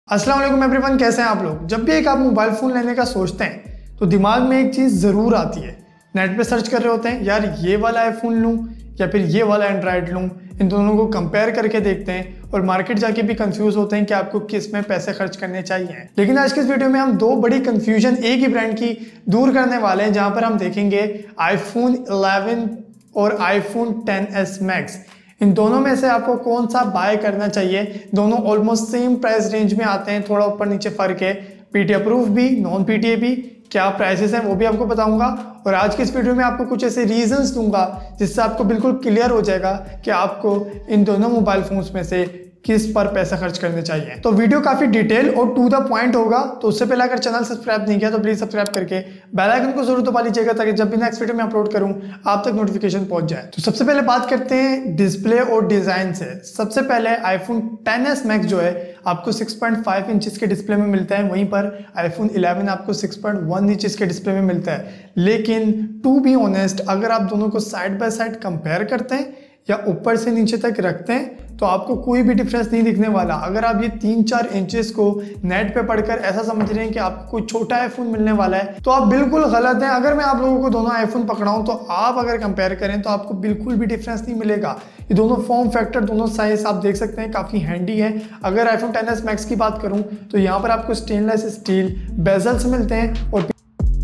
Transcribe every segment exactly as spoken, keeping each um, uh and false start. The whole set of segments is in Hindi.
अस्सलाम वालेकुम एवरीवन, कैसे हैं आप लोग। जब भी एक आप मोबाइल फ़ोन लेने का सोचते हैं तो दिमाग में एक चीज़ ज़रूर आती है। नेट पे सर्च कर रहे होते हैं, यार ये वाला आईफोन लूँ या फिर ये वाला एंड्रॉयड लूँ। इन दोनों को कंपेयर करके देखते हैं और मार्केट जाके भी कंफ्यूज होते हैं कि आपको किस में पैसे खर्च करने चाहिए। लेकिन आज के इस वीडियो में हम दो बड़ी कंफ्यूजन एक ही ब्रांड की दूर करने वाले हैं, जहाँ पर हम देखेंगे आईफोन इलेवन और आईफोन टेन एस मैक्स। इन दोनों में से आपको कौन सा बाय करना चाहिए। दोनों ऑलमोस्ट सेम प्राइस रेंज में आते हैं, थोड़ा ऊपर नीचे फर्क है। पीटीए अप्रूव भी, नॉन पीटीए भी, क्या प्राइसेस हैं वो भी आपको बताऊंगा। और आज की इस वीडियो में आपको कुछ ऐसे रीजंस दूंगा जिससे आपको बिल्कुल क्लियर हो जाएगा कि आपको इन दोनों मोबाइल फोन्स में से किस पर पैसा खर्च करने चाहिए। तो वीडियो काफी डिटेल और टू द पॉइंट होगा, तो उससे पहले अगर चैनल सब्सक्राइब नहीं किया तो प्लीज सब्सक्राइब करके बेल आइकन को जरूर दबा लीजिएगा ताकि जब भी नेक्स्ट वीडियो में अपलोड करूं आप तक नोटिफिकेशन पहुंच जाए। तो सबसे पहले बात करते हैं डिस्प्ले और डिजाइन से। सबसे पहले आईफोन टेन एस मैक्स जो है आपको सिक्स पॉइंट फाइव इंचेस के डिस्प्ले में मिलता है, वहीं पर आईफोन इलेवन आपको सिक्स पॉइंट वन इंचेस के डिस्प्ले में मिलता है। लेकिन टू बी ऑनेस्ट, अगर आप दोनों को साइड बाय साइड कंपेयर करते हैं या ऊपर से नीचे तक रखते हैं तो आपको कोई भी डिफरेंस नहीं दिखने वाला। अगर आप ये तीन चार इंचेस को नेट पे पढ़कर ऐसा समझ रहे हैं कि आपको कोई छोटा आईफोन मिलने वाला है तो आप बिल्कुल गलत हैं। अगर मैं आप लोगों को दोनों आईफोन पकड़ाऊं तो आप अगर कंपेयर करें तो आपको बिल्कुल भी डिफरेंस नहीं मिलेगा। ये दोनों फॉर्म फैक्टर, दोनों साइज आप देख सकते हैं काफ़ी हैंडी है। अगर आईफोन टेन एस मैक्स की बात करूँ तो यहाँ पर आपको स्टेनलेस स्टील बेजल्स मिलते हैं और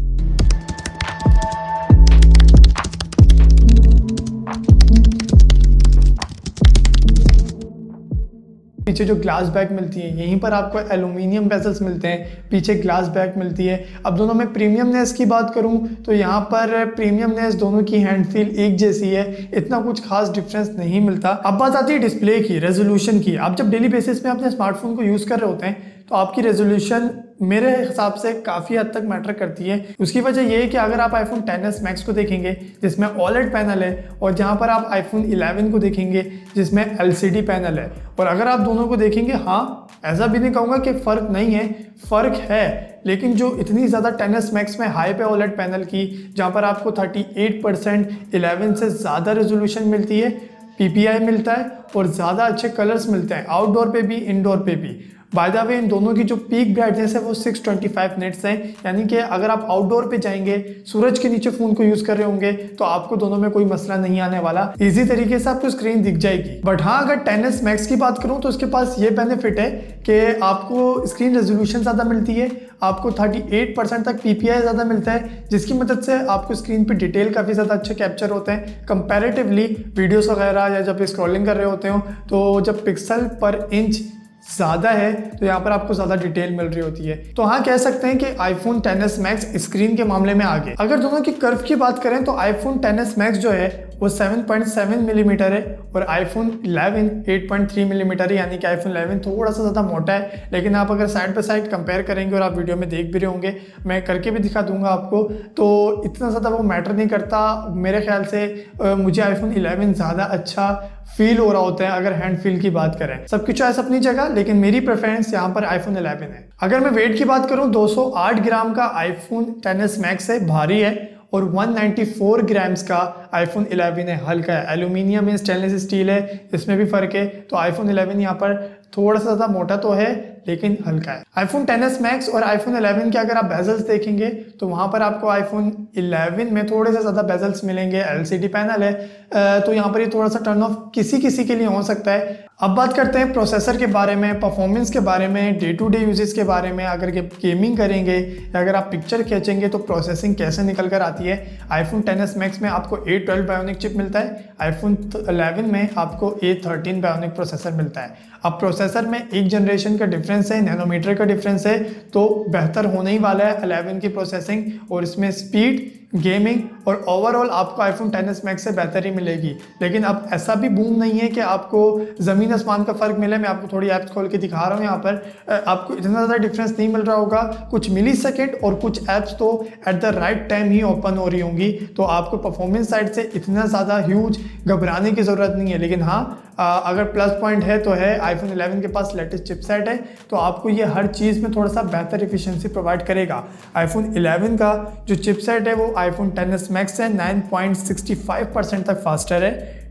पीछे जो ग्लास बैक मिलती है, यहीं पर आपको एल्यूमिनियम बेजल्स मिलते हैं, पीछे ग्लास बैक मिलती है। अब दोनों में प्रीमियमनेस की बात करूं तो यहाँ पर प्रीमियमनेस दोनों की हैंड फील एक जैसी है, इतना कुछ खास डिफरेंस नहीं मिलता। अब बात आती है डिस्प्ले की, रेजोल्यूशन की। आप जब डेली बेसिस में अपने स्मार्टफोन को यूज़ कर रहे होते हैं तो आपकी रेजोल्यूशन मेरे हिसाब से काफ़ी हद तक मैटर करती है। उसकी वजह यह है कि अगर आप आईफोन टेन एस मैक्स को देखेंगे जिसमें ओलेड पैनल है और जहां पर आप आईफोन इलेवन को देखेंगे जिसमें एलसीडी पैनल है, और अगर आप दोनों को देखेंगे, हाँ ऐसा भी नहीं कहूँगा कि फ़र्क नहीं है, फ़र्क है, लेकिन जो इतनी ज़्यादा टेन एस मैक्स में हाई पे ओलेड पैनल की जहाँ पर आपको थर्टी एट परसेंट इलेवन से ज़्यादा रेजोल्यूशन मिलती है, पीपीआई मिलता है और ज़्यादा अच्छे कलर्स मिलते हैं आउटडोर पे भी इंडोर पे भी। बाय द वे इन दोनों की जो पीक ब्राइटनेस है वो सिक्स ट्वेंटी फाइव निट्स है, यानी कि अगर आप आउटडोर पे जाएंगे, सूरज के नीचे फ़ोन को यूज़ कर रहे होंगे तो आपको दोनों में कोई मसला नहीं आने वाला, इजी तरीके से आपको स्क्रीन दिख जाएगी। बट हाँ, अगर टेन एस मैक्स की बात करूँ तो उसके पास ये बेनिफिट है कि आपको स्क्रीन रेजोल्यूशन ज़्यादा मिलती है, आपको थर्टी एट परसेंट तक पीपीआई ज़्यादा मिलता है, जिसकी मदद से आपको स्क्रीन पे डिटेल काफ़ी ज़्यादा अच्छे कैप्चर होते हैं कंपैरेटिवली वीडियोस वगैरह या जब स्क्रॉलिंग कर रहे होते हो तो जब पिक्सल पर इंच ज़्यादा है तो यहाँ पर आपको ज़्यादा डिटेल मिल रही होती है। तो हाँ, कह सकते हैं कि iPhone ten S Max screen के मामले में आगे। अगर दोनों की कर्व की बात करें तो आईफोन टेन एस मैक्स जो है वो सेवन पॉइंट सेवन मिलीमीटर है और iPhone eleven eight point three millimetre है, यानी कि आईफोन इलेवन थोड़ा सा ज़्यादा मोटा है। लेकिन आप अगर साइड बाय साइड कंपेयर करेंगे और आप वीडियो में देख भी रहे होंगे, मैं करके भी दिखा दूंगा आपको, तो इतना ज़्यादा वो मैटर नहीं करता। मेरे ख्याल से आ, मुझे आईफोन इलेवन ज़्यादा अच्छा फील हो रहा होता है अगर हैंड फील की बात करें। सबकी चॉइस अपनी जगह, लेकिन मेरी प्रेफरेंस यहाँ पर आईफोन इलेवन है। अगर मैं वेट की बात करूँ, दो सौ आठ ग्राम का आईफोन टेन एस मैक्स है, भारी है, और वन नाइंटी फोर ग्राम्स का आईफोन इलेवन है, हल्का है। एल्यूमिनियम है, स्टेनलेस स्टील है, इसमें भी फर्क है। तो आईफोन इलेवन यहाँ पर थोड़ा सा ज़्यादा मोटा तो है लेकिन हल्का है। आईफोन टेन एस मैक्स और आईफोन इलेवन के अगर आप बेजल्स देखेंगे तो वहाँ पर आपको आईफोन इलेवन में थोड़े से ज़्यादा बेजल्स मिलेंगे, एलसीडी पैनल है, तो यहाँ पर ये थोड़ा सा टर्न ऑफ किसी किसी के लिए हो सकता है। अब बात करते हैं प्रोसेसर के बारे में, परफॉर्मेंस के बारे में, डे टू डे यूजेस के बारे में। अगर गेमिंग करेंगे या अगर आप पिक्चर खींचेंगे तो प्रोसेसिंग कैसे निकल कर आती है। आईफोन टेन एस मैक्स में आपको ए ट्वेल्व बायोनिक चिप मिलता है, आईफोन इलेवन में आपको ए थर्टीन बायोनिक प्रोसेसर मिलता है। अब प्रोसेसर में एक जनरेशन का डिफरेंस है, नैनोमीटर का डिफरेंस है, तो बेहतर होने ही वाला है इलेवन की प्रोसेसिंग और इसमें स्पीड, गेमिंग और ओवरऑल आपको आईफोन टेन एस मैक्स से बेहतर ही मिलेगी। लेकिन अब ऐसा भी बूम नहीं है कि आपको ज़मीन आसमान का फ़र्क मिले। मैं आपको थोड़ी ऐप्स खोल के दिखा रहा हूँ, यहाँ पर आपको इतना ज़्यादा डिफरेंस नहीं मिल रहा होगा। कुछ मिली सेकेंड और कुछ ऐप्स तो एट द राइट टाइम ही ओपन हो रही होंगी, तो आपको परफॉर्मेंस साइड से इतना ज़्यादा ह्यूज घबराने की ज़रूरत नहीं है। लेकिन हाँ, अगर प्लस पॉइंट है तो है आईफोन इलेवन के पास लेटेस्ट चिपसेट है, तो आपको ये हर चीज़ में थोड़ा सा बेहतर एफिशिएंसी प्रोवाइड करेगा। आईफोन इलेवन का जो चिपसेट है वो आईफोन टेन एस मैक्स है nine point six five percent तक फास्टर है,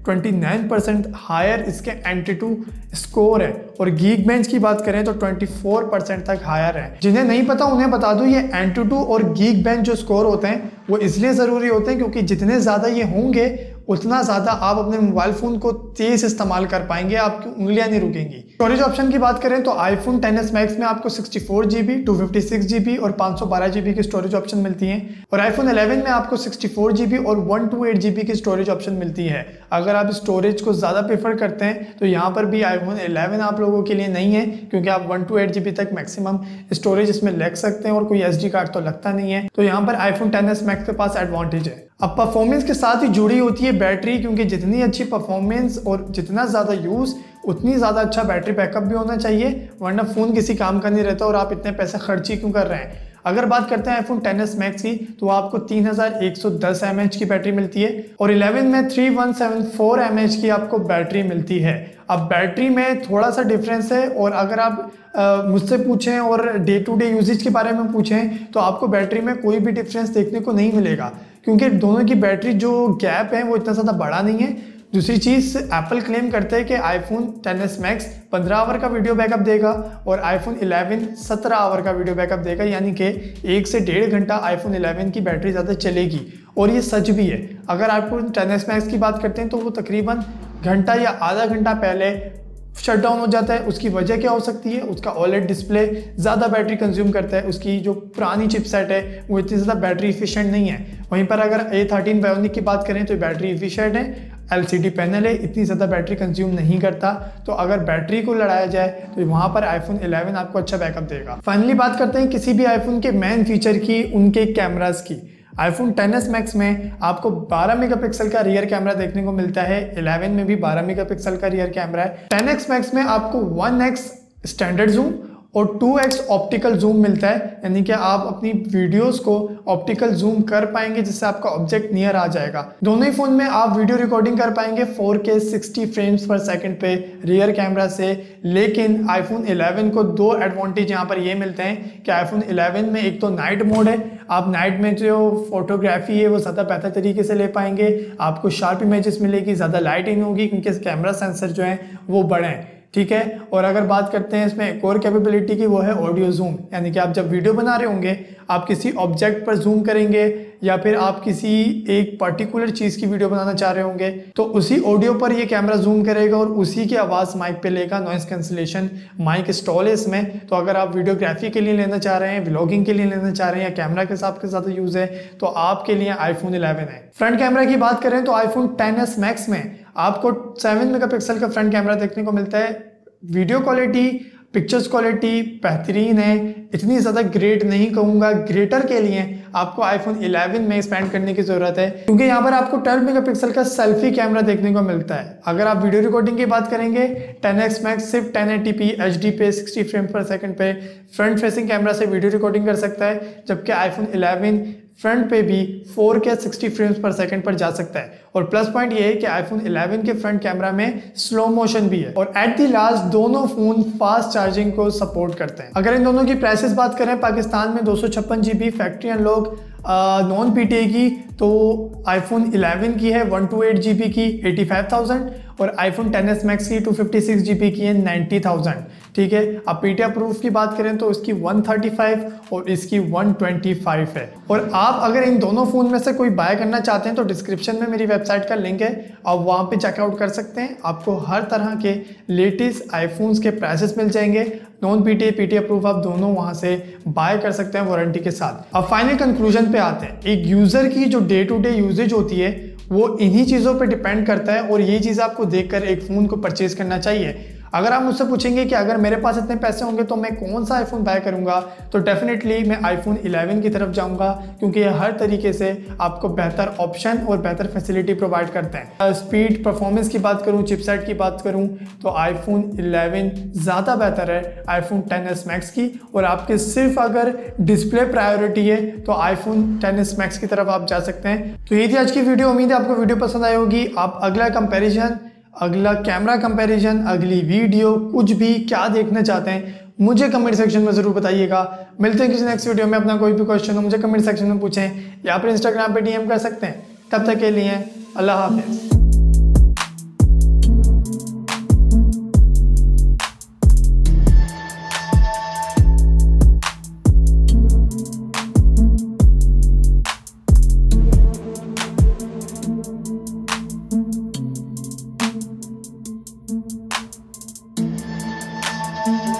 उनतीस परसेंट हायर इसके एंटी टू स्कोर है, और गीक बेंच की बात करें तो चौबीस परसेंट तक हायर है। जिन्हें नहीं पता उन्हें बता दूं, ये एंटी टू और गीक बेंच जो स्कोर होते हैं वो इसलिए ज़रूरी होते हैं क्योंकि जितने ज़्यादा ये होंगे उतना ज़्यादा आप अपने मोबाइल फ़ोन को तेज़ इस्तेमाल कर पाएंगे, आपकी उंगलियां नहीं रुकेंगी। स्टोरेज ऑप्शन की बात करें तो आईफोन टेन एस मैक्स में आपको sixty four G B, two fifty six G B और पाँच सौ बारह जी बी की स्टोरेज ऑप्शन मिलती हैं, और आईफोन इलेवन में आपको सिक्सटी फोर जी बी और one two eight G B की स्टोरेज ऑप्शन मिलती है। अगर आप स्टोरेज को ज़्यादा प्रेफर करते हैं तो यहाँ पर भी आईफोन इलेवन आप लोगों के लिए नहीं है, क्योंकि आप one two eight G B तक मैक्सिमम स्टोरेज इसमें लग सकते हैं और कोई एस डी कार्ड तो लगता नहीं है। तो यहाँ पर आईफोन टेन एस मैक्स के पास एडवांटेज है। अब परफॉर्मेंस के साथ ही जुड़ी होती है बैटरी, क्योंकि जितनी अच्छी परफॉर्मेंस और जितना ज़्यादा यूज़ उतनी ज़्यादा अच्छा बैटरी बैकअप भी होना चाहिए, वरना फ़ोन किसी काम का नहीं रहता और आप इतने पैसे खर्च ही क्यों कर रहे हैं। अगर बात करते हैं आईफोन टेन एस मैक्स की तो आपको तीन हज़ार एक सौ दस एम एच की बैटरी मिलती है, और इलेवन में three one seven four M H की आपको बैटरी मिलती है। अब बैटरी में थोड़ा सा डिफरेंस है, और अगर आप मुझसे पूछें और डे टू डे यूजेज के बारे में पूछें तो आपको बैटरी में कोई भी डिफरेंस देखने को नहीं मिलेगा, क्योंकि दोनों की बैटरी जो गैप है वो इतना ज़्यादा बड़ा नहीं है। दूसरी चीज़, एप्पल क्लेम करते हैं कि आईफोन टेन एस मैक्स पंद्रह आवर का वीडियो बैकअप देगा और आईफोन इलेवन सत्रह आवर का वीडियो बैकअप देगा, यानी कि एक से डेढ़ घंटा आईफोन इलेवन की बैटरी ज़्यादा चलेगी, और ये सच भी है। अगर आईफोन टेन एस मैक्स की बात करते हैं तो वो तकरीबन घंटा या आधा घंटा पहले शट डाउन हो जाता है। उसकी वजह क्या हो सकती है? उसका ओलेड डिस्प्ले ज़्यादा बैटरी कंज्यूम करता है, उसकी जो पुरानी चिपसेट है वो इतनी ज़्यादा बैटरी इफिशिएंट नहीं है। वहीं पर अगर ए थर्टीन बायोनिक की बात करें तो बैटरी इफिशिएंट है, एलसीडी पैनल है, इतनी ज़्यादा बैटरी कंज्यूम नहीं करता। तो अगर बैटरी को लड़ाया जाए तो वहाँ पर आईफोन इलेवन आपको अच्छा बैकअप देगा। फाइनली बात करते हैं किसी भी आईफोन के मेन फीचर की, उनके कैमरास की। आईफोन टेन एस मैक्स में आपको बारह मेगापिक्सल का रियर कैमरा देखने को मिलता है, इलेवन में भी बारह मेगापिक्सल का रियर कैमरा है। टेन एक्स मैक्स में आपको वन एक्स स्टैंडर्ड जूम और टू एक्स ऑप्टिकल जूम मिलता है, यानी कि आप अपनी वीडियोस को ऑप्टिकल जूम कर पाएंगे जिससे आपका ऑब्जेक्ट नियर आ जाएगा। दोनों ही फोन में आप वीडियो रिकॉर्डिंग कर पाएंगे फोर के सिक्सटी फ्रेम्स पर सेकंड पे रियर कैमरा से। लेकिन आईफोन इलेवन को दो एडवांटेज यहाँ पर ये मिलते हैं कि आईफोन इलेवन में एक तो नाइट मोड है, आप नाइट में जो फोटोग्राफी है वो ज़्यादा बेहतर तरीके से ले पाएंगे, आपको शार्प इमेजेस मिलेगी, ज़्यादा लाइट इन होगी क्योंकि कैमरा सेंसर जो है वो बड़े हैं, ठीक है। और अगर बात करते हैं इसमें एक और कैपेबिलिटी की, वो है ऑडियो जूम, यानी कि आप जब वीडियो बना रहे होंगे, आप किसी ऑब्जेक्ट पर जूम करेंगे या फिर आप किसी एक पर्टिकुलर चीज़ की वीडियो बनाना चाह रहे होंगे तो उसी ऑडियो पर ये कैमरा जूम करेगा और उसी की आवाज़ माइक पे लेगा। नॉइस कैंसिलेशन माइक इंस्टॉल है इसमें। तो अगर आप वीडियोग्राफी के लिए लेना चाह रहे हैं, व्लॉगिंग के लिए लेना चाह रहे हैं या कैमरा के हिसाब के साथ यूज़ है तो आपके लिए आईफोन इलेवन है। फ्रंट कैमरा की बात करें तो आईफोन टेन एस मैक्स में आपको सेवन मेगापिक्सल का फ्रंट कैमरा देखने को मिलता है। वीडियो क्वालिटी, पिक्चर्स क्वालिटी बेहतरीन है, इतनी ज़्यादा ग्रेट नहीं कहूँगा, ग्रेटर के लिए आपको आईफोन इलेवन में स्पेंड करने की ज़रूरत है, क्योंकि यहाँ पर आपको ट्वेल्व मेगापिक्सल का सेल्फी कैमरा देखने को मिलता है। अगर आप वीडियो रिकॉर्डिंग की बात करेंगे, टेन एक्स मैक्स सिर्फ ten eighty P H D पे सिक्सटी फ्रेम पर सेकंड पे फ्रंट फेसिंग कैमरा से वीडियो रिकॉर्डिंग कर सकता है, जबकि आईफोन इलेवन फ्रंट पे भी फोर के सिक्सटी फ्रेम्स पर सेकंड पर जा सकता है। और प्लस पॉइंट ये है कि आईफोन इलेवन के फ्रंट कैमरा में स्लो मोशन भी है, और एट दी लास्ट दोनों फोन फास्ट चार्जिंग को सपोर्ट करते हैं। अगर इन दोनों की प्राइसेस बात करें, पाकिस्तान में दो सौ छप्पन G B factory unlock non PTA की तो आईफोन इलेवन की है one two eight G B की एटी फाइव थाउजेंड और आईफोन टेन एस मैक्स की two fifty six G B की है नाइन्टी थाउजेंड, ठीक है। अब पीटीए प्रूफ की बात करें तो इसकी वन थर्टी फाइव और इसकी वन ट्वेंटी फाइव है। और आप अगर इन दोनों फ़ोन में से कोई बाय करना चाहते हैं तो डिस्क्रिप्शन में मेरी वेबसाइट का लिंक है, आप वहाँ पे चेकआउट कर सकते हैं। आपको हर तरह के लेटेस्ट आईफोन्स के प्राइसेस मिल जाएंगे, नॉन पीटीए पीटीए प्रूफ, आप दोनों वहाँ से बाय कर सकते हैं वारंटी के साथ। अब फाइनल कंक्लूजन पे आते हैं। एक यूज़र की जो डे टू डे यूजेज होती है वो इन्हीं चीज़ों पे डिपेंड करता है, और ये चीज़ आपको देखकर एक फ़ोन को परचेज करना चाहिए। अगर आप मुझसे पूछेंगे कि अगर मेरे पास इतने पैसे होंगे तो मैं कौन सा आईफोन बाय करूंगा, तो डेफिनेटली मैं आईफोन इलेवन की तरफ जाऊंगा, क्योंकि ये हर तरीके से आपको बेहतर ऑप्शन और बेहतर फैसिलिटी प्रोवाइड करते हैं। स्पीड परफॉर्मेंस की बात करूं, चिपसेट की बात करूं तो आईफोन इलेवन ज़्यादा बेहतर है आईफोन टेन एस मैक्स की, और आपके सिर्फ अगर डिस्प्ले प्रायोरिटी है तो आईफोन टेन एस मैक्स की तरफ आप जा सकते हैं। तो ये थी आज की वीडियो, उम्मीद है आपको वीडियो पसंद आई होगी। आप अगला कंपेरिजन, अगला कैमरा कंपैरिजन, अगली वीडियो, कुछ भी क्या देखना चाहते हैं मुझे कमेंट सेक्शन में ज़रूर बताइएगा। मिलते हैं किसी नेक्स्ट वीडियो में। अपना कोई भी क्वेश्चन हो मुझे कमेंट सेक्शन में पूछें या फिर इंस्टाग्राम पे डीएम कर सकते हैं। तब तक के लिए अल्लाह हाफिज़।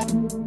है।